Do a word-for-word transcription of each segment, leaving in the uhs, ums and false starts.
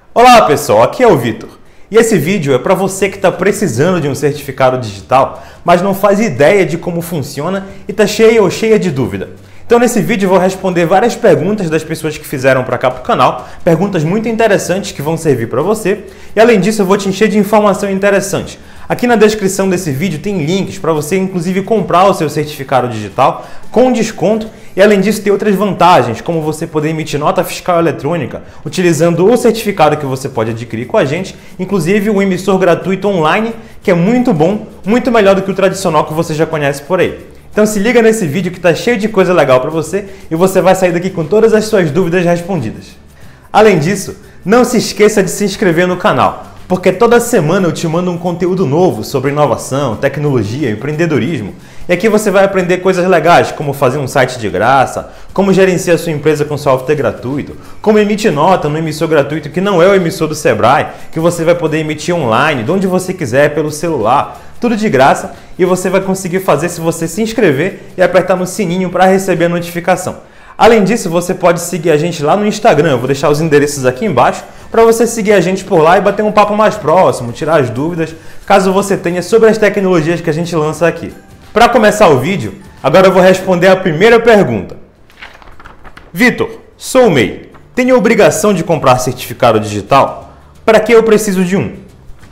Olá pessoal, aqui é o Vitor e esse vídeo é para você que está precisando de um certificado digital, mas não faz ideia de como funciona e está cheio ou cheia de dúvida. Então nesse vídeo eu vou responder várias perguntas das pessoas que fizeram para cá para o canal, perguntas muito interessantes que vão servir para você e além disso eu vou te encher de informação interessante. Aqui na descrição desse vídeo tem links para você inclusive comprar o seu certificado digital com desconto e além disso tem outras vantagens, como você poder emitir nota fiscal eletrônica utilizando o certificado que você pode adquirir com a gente, inclusive um emissor gratuito online que é muito bom, muito melhor do que o tradicional que você já conhece por aí. Então se liga nesse vídeo que está cheio de coisa legal para você e você vai sair daqui com todas as suas dúvidas respondidas. Além disso, não se esqueça de se inscrever no canal, porque toda semana eu te mando um conteúdo novo sobre inovação, tecnologia, empreendedorismo. E aqui você vai aprender coisas legais, como fazer um site de graça, como gerenciar a sua empresa com software gratuito, como emitir nota no emissor gratuito que não é o emissor do Sebrae, que você vai poder emitir online, de onde você quiser, pelo celular, tudo de graça e você vai conseguir fazer se você se inscrever e apertar no sininho para receber a notificação. Além disso, você pode seguir a gente lá no Instagram, eu vou deixar os endereços aqui embaixo, para você seguir a gente por lá e bater um papo mais próximo, tirar as dúvidas, caso você tenha sobre as tecnologias que a gente lança aqui. Para começar o vídeo, agora eu vou responder a primeira pergunta. Vitor, sou o M E I. Tenho obrigação de comprar certificado digital? Para que eu preciso de um?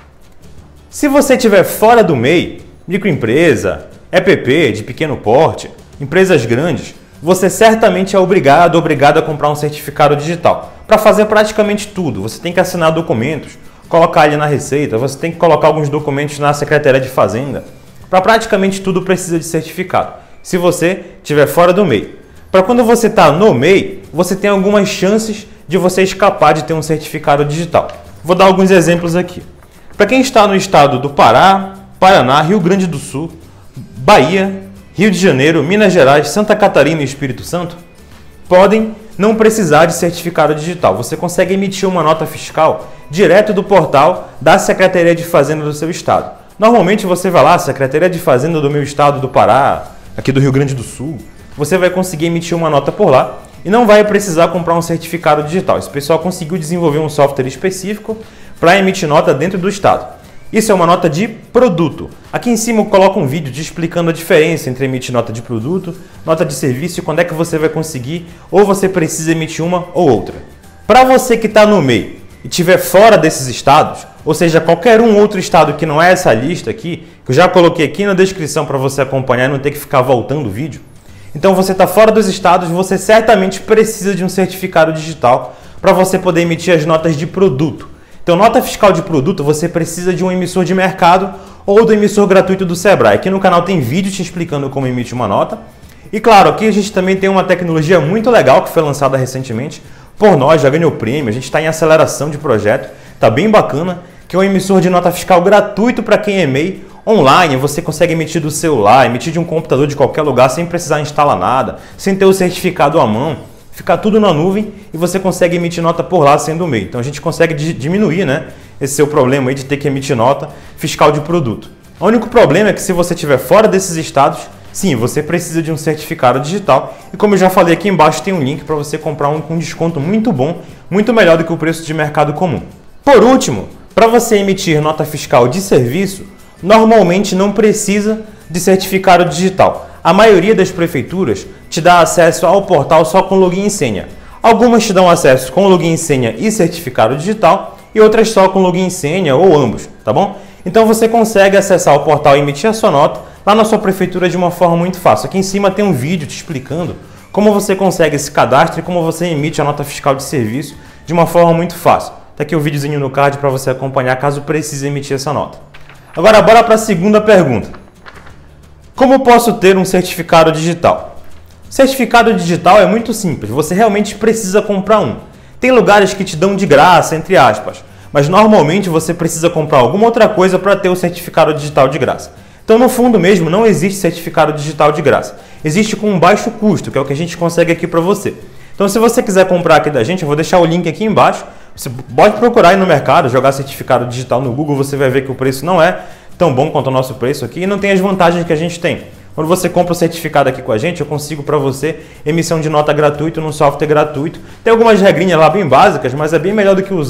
Se você estiver fora do M E I, microempresa, E P P de pequeno porte, empresas grandes, você certamente é obrigado ou obrigado a comprar um certificado digital. Para fazer praticamente tudo, você tem que assinar documentos, colocar ele na Receita, você tem que colocar alguns documentos na Secretaria de Fazenda. Para praticamente tudo precisa de certificado, se você estiver fora do M E I. Para quando você está no M E I, você tem algumas chances de você escapar de ter um certificado digital. Vou dar alguns exemplos aqui. Para quem está no estado do Pará, Paraná, Rio Grande do Sul, Bahia, Rio de Janeiro, Minas Gerais, Santa Catarina e Espírito Santo, podem não precisar de certificado digital. Você consegue emitir uma nota fiscal direto do portal da Secretaria de Fazenda do seu estado. Normalmente você vai lá, Secretaria de Fazenda do meu estado do Pará, aqui do Rio Grande do Sul, você vai conseguir emitir uma nota por lá e não vai precisar comprar um certificado digital. Esse pessoal conseguiu desenvolver um software específico para emitir nota dentro do estado. Isso é uma nota de produto. Aqui em cima eu coloco um vídeo te explicando a diferença entre emitir nota de produto, nota de serviço e quando é que você vai conseguir ou você precisa emitir uma ou outra. Para você que está no M E I e estiver fora desses estados, ou seja, qualquer um outro estado que não é essa lista aqui, que eu já coloquei aqui na descrição para você acompanhar e não ter que ficar voltando o vídeo, então você está fora dos estados, você certamente precisa de um certificado digital para você poder emitir as notas de produto. Então, nota fiscal de produto, você precisa de um emissor de mercado ou do emissor gratuito do Sebrae. Aqui no canal tem vídeo te explicando como emitir uma nota. E claro, aqui a gente também tem uma tecnologia muito legal que foi lançada recentemente por nós, já ganhou prêmio, a gente está em aceleração de projeto, está bem bacana, que é um emissor de nota fiscal gratuito para quem é M E I, online, você consegue emitir do celular, emitir de um computador de qualquer lugar, sem precisar instalar nada, sem ter o certificado à mão. Fica tudo na nuvem e você consegue emitir nota por lá sendo o M E I. Então a gente consegue diminuir, né, esse seu problema aí de ter que emitir nota fiscal de produto. O único problema é que se você estiver fora desses estados, sim, você precisa de um certificado digital. E como eu já falei aqui embaixo, tem um link para você comprar um com desconto muito bom, muito melhor do que o preço de mercado comum. Por último, para você emitir nota fiscal de serviço, normalmente não precisa de certificado digital. A maioria das prefeituras te dá acesso ao portal só com login e senha. Algumas te dão acesso com login e senha e certificado digital e outras só com login e senha ou ambos, tá bom? Então você consegue acessar o portal e emitir a sua nota lá na sua prefeitura de uma forma muito fácil. Aqui em cima tem um vídeo te explicando como você consegue esse cadastro e como você emite a nota fiscal de serviço de uma forma muito fácil. Tá aqui o videozinho no card para você acompanhar caso precise emitir essa nota. Agora bora para a segunda pergunta. Como posso ter um certificado digital? Certificado digital é muito simples, você realmente precisa comprar um. Tem lugares que te dão de graça, entre aspas, mas normalmente você precisa comprar alguma outra coisa para ter o certificado digital de graça. Então, no fundo mesmo, não existe certificado digital de graça. Existe com um baixo custo, que é o que a gente consegue aqui para você. Então, se você quiser comprar aqui da gente, eu vou deixar o link aqui embaixo. Você pode procurar aí no mercado, jogar certificado digital no Google, você vai ver que o preço não é tão bom quanto o nosso preço aqui e não tem as vantagens que a gente tem. Quando você compra o certificado aqui com a gente, eu consigo para você emissão de nota gratuita num software gratuito. Tem algumas regrinhas lá bem básicas, mas é bem melhor do que usar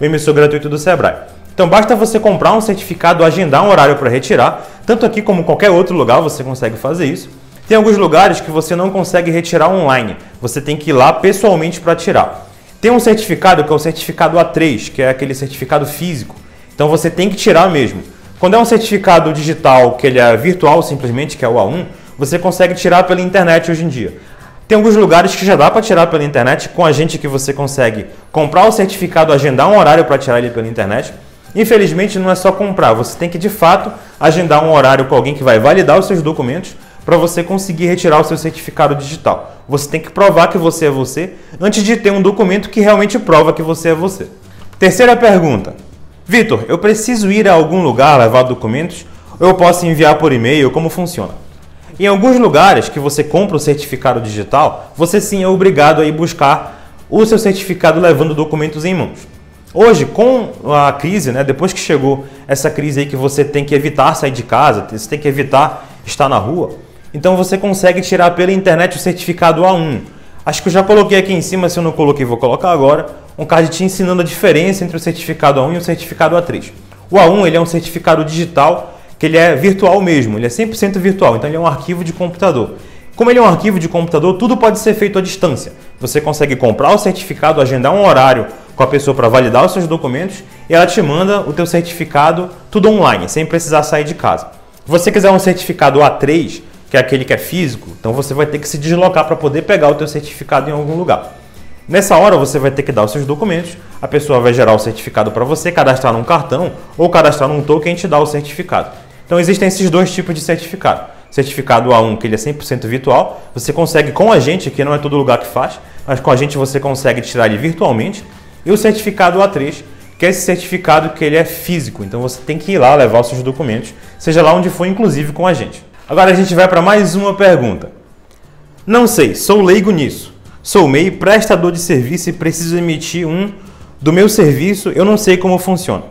o emissor gratuito do Sebrae. Então basta você comprar um certificado, agendar um horário para retirar, tanto aqui como em qualquer outro lugar você consegue fazer isso. Tem alguns lugares que você não consegue retirar online, você tem que ir lá pessoalmente para tirar. Tem um certificado que é o certificado A três, que é aquele certificado físico, então você tem que tirar mesmo. Quando é um certificado digital, que ele é virtual simplesmente, que é o A um, você consegue tirar pela internet hoje em dia. Tem alguns lugares que já dá para tirar pela internet, com a gente que você consegue comprar o certificado, agendar um horário para tirar ele pela internet. Infelizmente não é só comprar, você tem que de fato agendar um horário com alguém que vai validar os seus documentos para você conseguir retirar o seu certificado digital. Você tem que provar que você é você antes de ter um documento que realmente prova que você é você. Terceira pergunta. Vitor, eu preciso ir a algum lugar levar documentos ou eu posso enviar por e-mail? Como funciona? Em alguns lugares que você compra o certificado digital, você sim é obrigado a ir buscar o seu certificado levando documentos em mãos. Hoje, com a crise, né, depois que chegou essa crise aí que você tem que evitar sair de casa, você tem que evitar estar na rua, então você consegue tirar pela internet o certificado A um. Acho que eu já coloquei aqui em cima, se eu não coloquei, vou colocar agora, um card te ensinando a diferença entre o certificado A um e o certificado A três. O A um ele é um certificado digital, que ele é virtual mesmo, ele é cem por cento virtual, então ele é um arquivo de computador. Como ele é um arquivo de computador, tudo pode ser feito à distância. Você consegue comprar o certificado, agendar um horário com a pessoa para validar os seus documentos e ela te manda o teu certificado tudo online, sem precisar sair de casa. Se você quiser um certificado A três, que é aquele que é físico, então você vai ter que se deslocar para poder pegar o teu certificado em algum lugar. Nessa hora você vai ter que dar os seus documentos, a pessoa vai gerar o certificado para você, cadastrar num cartão ou cadastrar num token e te dar o certificado. Então existem esses dois tipos de certificado. Certificado A um, que ele é cem por cento virtual, você consegue com a gente, que não é todo lugar que faz, mas com a gente você consegue tirar ele virtualmente. E o certificado A três, que é esse certificado que ele é físico, então você tem que ir lá levar os seus documentos, seja lá onde for, inclusive com a gente. Agora a gente vai para mais uma pergunta. Não sei, sou leigo nisso. Sou M E I, prestador de serviço e preciso emitir um do meu serviço, eu não sei como funciona.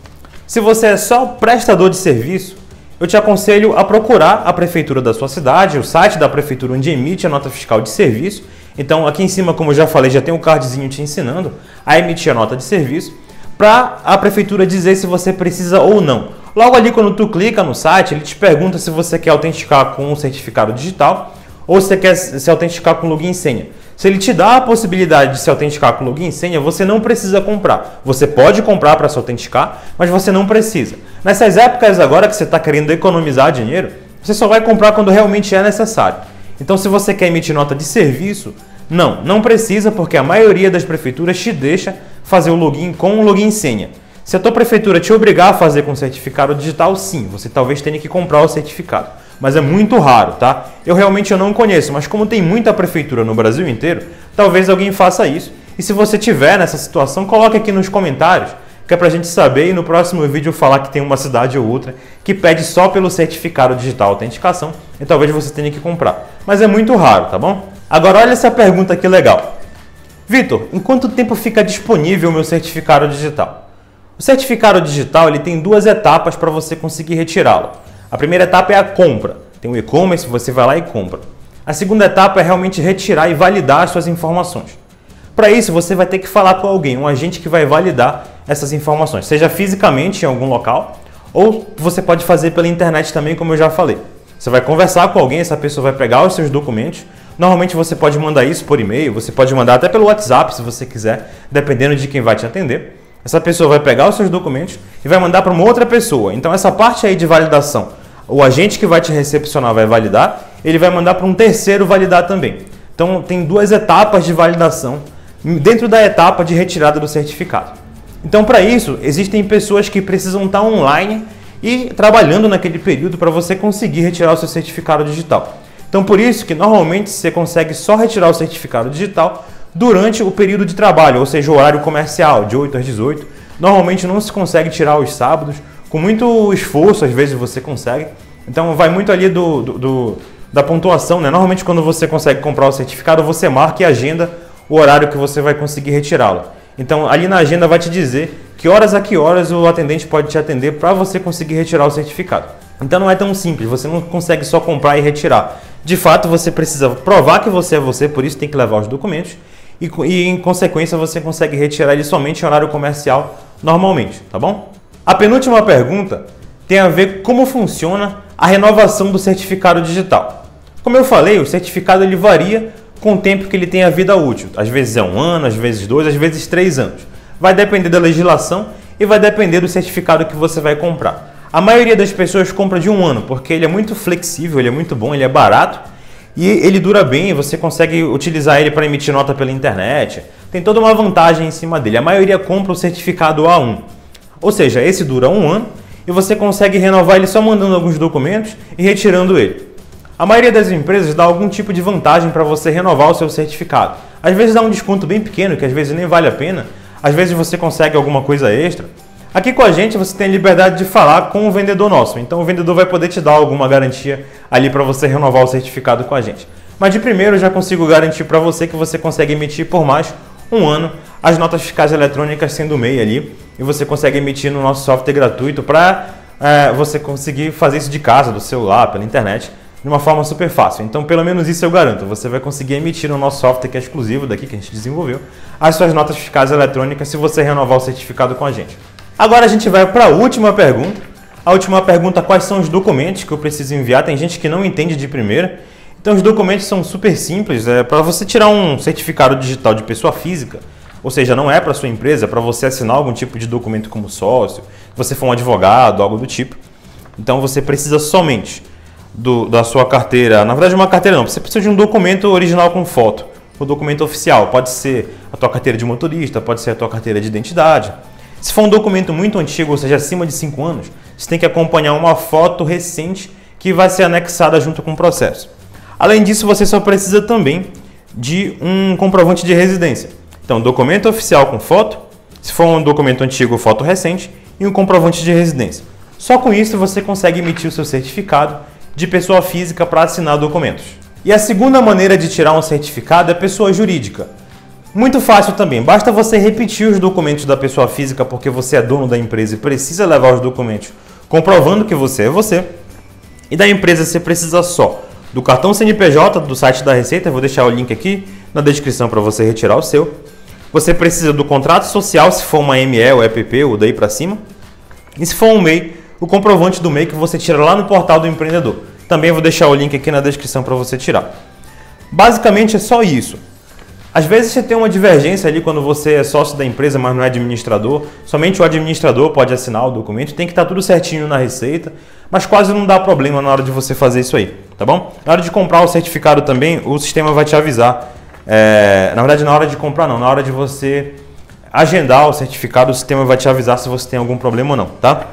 Se você é só prestador de serviço, eu te aconselho a procurar a prefeitura da sua cidade, o site da prefeitura onde emite a nota fiscal de serviço. Então aqui em cima, como eu já falei, já tem um cardzinho te ensinando a emitir a nota de serviço para a prefeitura dizer se você precisa ou não. Logo ali quando tu clica no site, ele te pergunta se você quer autenticar com um certificado digital ou se você quer se autenticar com login e senha. Se ele te dá a possibilidade de se autenticar com login e senha, você não precisa comprar. Você pode comprar para se autenticar, mas você não precisa. Nessas épocas agora que você está querendo economizar dinheiro, você só vai comprar quando realmente é necessário. Então se você quer emitir nota de serviço, não, não precisa, porque a maioria das prefeituras te deixa fazer o login com o login e senha. Se a tua prefeitura te obrigar a fazer com certificado digital, sim, você talvez tenha que comprar o certificado. Mas é muito raro, tá? Eu realmente eu não conheço, mas como tem muita prefeitura no Brasil inteiro, talvez alguém faça isso. E se você tiver nessa situação, coloque aqui nos comentários, que é pra gente saber e no próximo vídeo falar que tem uma cidade ou outra que pede só pelo certificado digital autenticação e talvez você tenha que comprar. Mas é muito raro, tá bom? Agora olha essa pergunta aqui legal. Vitor, em quanto tempo fica disponível o meu certificado digital? O certificado digital ele tem duas etapas para você conseguir retirá-lo. A primeira etapa é a compra. Tem o e-commerce, você vai lá e compra. A segunda etapa é realmente retirar e validar as suas informações. Para isso, você vai ter que falar com alguém, um agente que vai validar essas informações, seja fisicamente em algum local, ou você pode fazer pela internet também, como eu já falei. Você vai conversar com alguém, essa pessoa vai pegar os seus documentos. Normalmente você pode mandar isso por e-mail, você pode mandar até pelo WhatsApp, se você quiser, dependendo de quem vai te atender. Essa pessoa vai pegar os seus documentos e vai mandar para uma outra pessoa. Então essa parte aí de validação, o agente que vai te recepcionar vai validar, ele vai mandar para um terceiro validar também. Então tem duas etapas de validação dentro da etapa de retirada do certificado. Então para isso, existem pessoas que precisam estar online e trabalhando naquele período para você conseguir retirar o seu certificado digital. Então por isso que normalmente você consegue só retirar o certificado digital durante o período de trabalho, ou seja, o horário comercial, de oito às dezoito. Normalmente não se consegue tirar os sábados, com muito esforço às vezes você consegue. Então vai muito ali do, do, do, da pontuação, né? Normalmente quando você consegue comprar o certificado, você marca e agenda o horário que você vai conseguir retirá-lo. Então ali na agenda vai te dizer que horas a que horas o atendente pode te atender para você conseguir retirar o certificado. Então não é tão simples, você não consegue só comprar e retirar. De fato você precisa provar que você é você, por isso tem que levar os documentos. E, e em consequência você consegue retirar ele somente em horário comercial normalmente, tá bom? A penúltima pergunta tem a ver com como funciona a renovação do certificado digital. Como eu falei, o certificado ele varia com o tempo que ele tem a vida útil. Às vezes é um ano, às vezes dois, às vezes três anos. Vai depender da legislação e vai depender do certificado que você vai comprar. A maioria das pessoas compra de um ano, porque ele é muito flexível, ele é muito bom, ele é barato e ele dura bem, você consegue utilizar ele para emitir nota pela internet. Tem toda uma vantagem em cima dele. A maioria compra o certificado A um. Ou seja, esse dura um ano e você consegue renovar ele só mandando alguns documentos e retirando ele. A maioria das empresas dá algum tipo de vantagem para você renovar o seu certificado. Às vezes dá um desconto bem pequeno, que às vezes nem vale a pena. Às vezes você consegue alguma coisa extra. Aqui com a gente você tem a liberdade de falar com o vendedor nosso. Então o vendedor vai poder te dar alguma garantia ali para você renovar o certificado com a gente. Mas de primeiro eu já consigo garantir para você que você consegue emitir por mais um ano as notas fiscais eletrônicas sendo M E I ali. E você consegue emitir no nosso software gratuito para é, você conseguir fazer isso de casa, do celular, pela internet, de uma forma super fácil. Então, pelo menos isso eu garanto. Você vai conseguir emitir no nosso software que é exclusivo daqui, que a gente desenvolveu, as suas notas fiscais eletrônicas se você renovar o certificado com a gente. Agora a gente vai para a última pergunta. A última pergunta, quais são os documentos que eu preciso enviar? Tem gente que não entende de primeira. Então, os documentos são super simples. É, para você tirar um certificado digital de pessoa física, ou seja, não é para sua empresa, é para você assinar algum tipo de documento como sócio, se você for um advogado, algo do tipo. Então você precisa somente do, da sua carteira, na verdade uma carteira não, você precisa de um documento original com foto, o documento oficial, pode ser a tua carteira de motorista, pode ser a tua carteira de identidade. Se for um documento muito antigo, ou seja, acima de cinco anos, você tem que acompanhar uma foto recente que vai ser anexada junto com o processo. Além disso, você só precisa também de um comprovante de residência. Então, documento oficial com foto, se for um documento antigo, foto recente, e um comprovante de residência. Só com isso você consegue emitir o seu certificado de pessoa física para assinar documentos. E a segunda maneira de tirar um certificado é pessoa jurídica. Muito fácil também, basta você repetir os documentos da pessoa física porque você é dono da empresa e precisa levar os documentos comprovando que você é você. E da empresa você precisa só do cartão C N P J do site da Receita, eu vou deixar o link aqui na descrição para você retirar o seu. Você precisa do contrato social, se for uma M E ou E P P ou daí para cima. E se for um M E I, o comprovante do M E I que você tira lá no portal do empreendedor. Também vou deixar o link aqui na descrição para você tirar. Basicamente é só isso. Às vezes você tem uma divergência ali quando você é sócio da empresa, mas não é administrador. Somente o administrador pode assinar o documento. Tem que estar tudo certinho na Receita, mas quase não dá problema na hora de você fazer isso aí, tá bom? Na hora de comprar o certificado também, o sistema vai te avisar. É, na verdade, na hora de comprar não, na hora de você agendar o certificado, o sistema vai te avisar se você tem algum problema ou não, tá?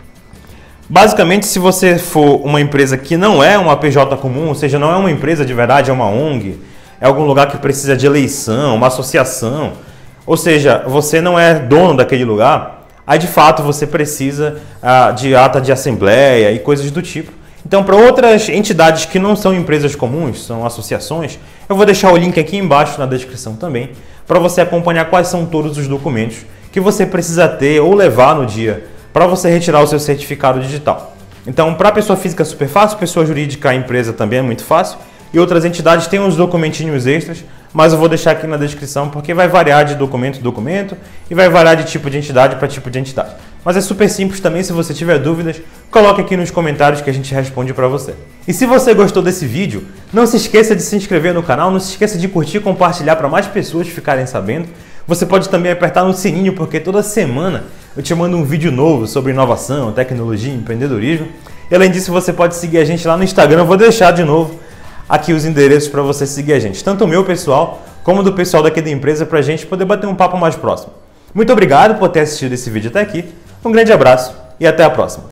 Basicamente, se você for uma empresa que não é uma P J comum, ou seja, não é uma empresa de verdade, é uma O N G, é algum lugar que precisa de eleição, uma associação, ou seja, você não é dono daquele lugar, aí de fato você precisa ah, de ata de assembleia e coisas do tipo. Então, para outras entidades que não são empresas comuns, são associações, eu vou deixar o link aqui embaixo na descrição também, para você acompanhar quais são todos os documentos que você precisa ter ou levar no dia para você retirar o seu certificado digital. Então, para a pessoa física é super fácil, pessoa jurídica, a empresa também é muito fácil, e outras entidades têm uns documentinhos extras, mas eu vou deixar aqui na descrição porque vai variar de documento a documento e vai variar de tipo de entidade para tipo de entidade. Mas é super simples também, se você tiver dúvidas, coloque aqui nos comentários que a gente responde para você. E se você gostou desse vídeo, não se esqueça de se inscrever no canal, não se esqueça de curtir e compartilhar para mais pessoas ficarem sabendo. Você pode também apertar no sininho, porque toda semana eu te mando um vídeo novo sobre inovação, tecnologia e empreendedorismo. E além disso, você pode seguir a gente lá no Instagram, eu vou deixar de novo aqui os endereços para você seguir a gente, tanto o meu pessoal como do pessoal daqui da empresa, para a gente poder bater um papo mais próximo. Muito obrigado por ter assistido esse vídeo até aqui, um grande abraço e até a próxima.